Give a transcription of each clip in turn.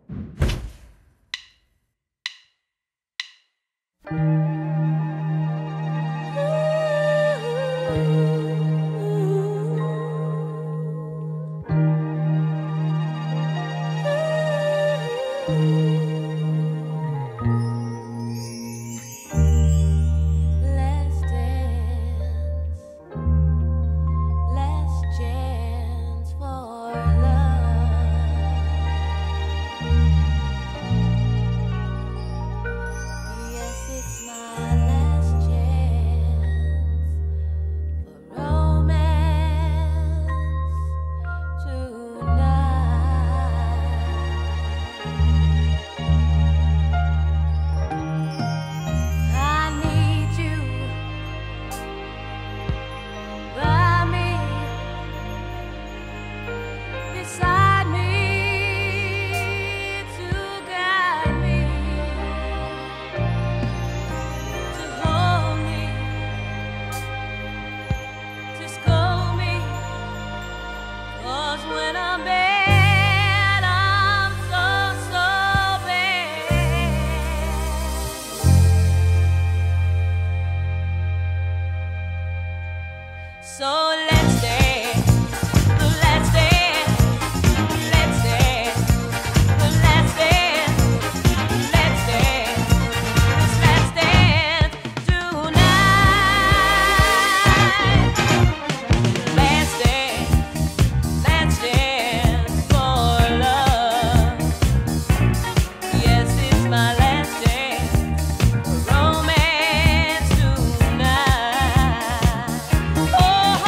So let's dance, let's dance, let's dance, let's dance, let's dance, let's dance tonight. Let's dance for love. Yes, it's my last dance for romance tonight. Oh,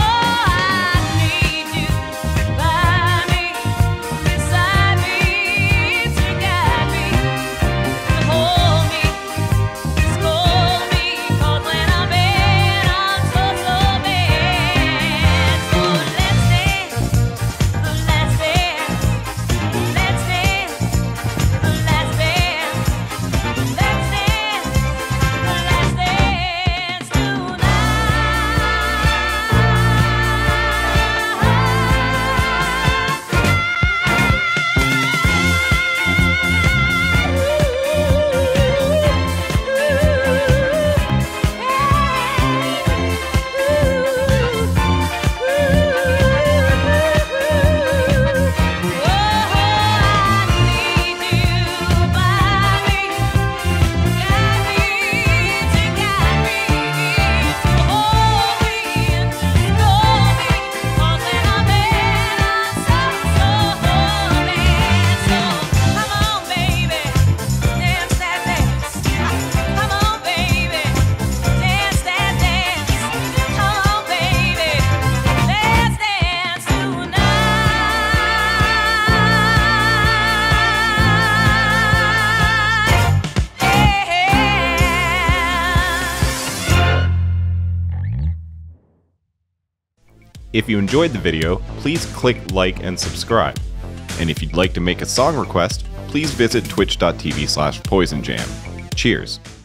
If you enjoyed the video, please click like and subscribe. And if you'd like to make a song request, please visit twitch.tv/poisonjam. Cheers.